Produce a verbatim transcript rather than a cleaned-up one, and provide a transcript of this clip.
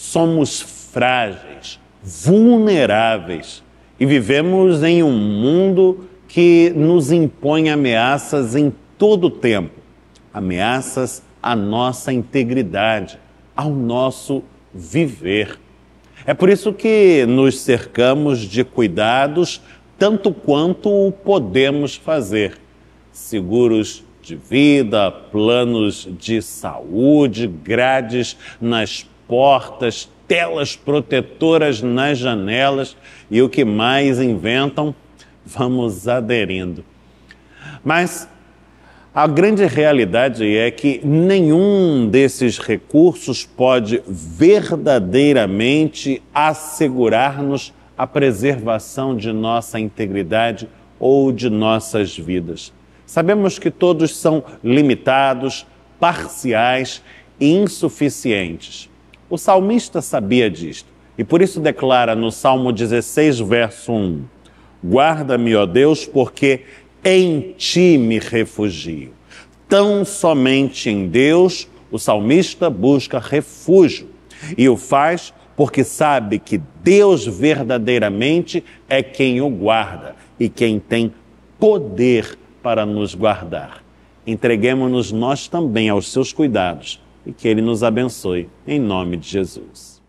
somos frágeis, vulneráveis e vivemos em um mundo que nos impõe ameaças em todo o tempo, ameaças à nossa integridade, ao nosso viver. É por isso que nos cercamos de cuidados tanto quanto podemos fazer. Seguros de vida, planos de saúde, grades nas portas, telas protetoras nas janelas e o que mais inventam, vamos aderindo. Mas a grande realidade é que nenhum desses recursos pode verdadeiramente assegurar-nos a preservação de nossa integridade ou de nossas vidas. Sabemos que todos são limitados, parciais e insuficientes. O salmista sabia disto e por isso declara no Salmo dezesseis, verso um: guarda-me, ó Deus, porque em ti me refugio. Tão somente em Deus o salmista busca refúgio e o faz porque sabe que Deus verdadeiramente é quem o guarda e quem tem poder para nos guardar. Entreguemo-nos nós também aos seus cuidados e que Ele nos abençoe, em nome de Jesus.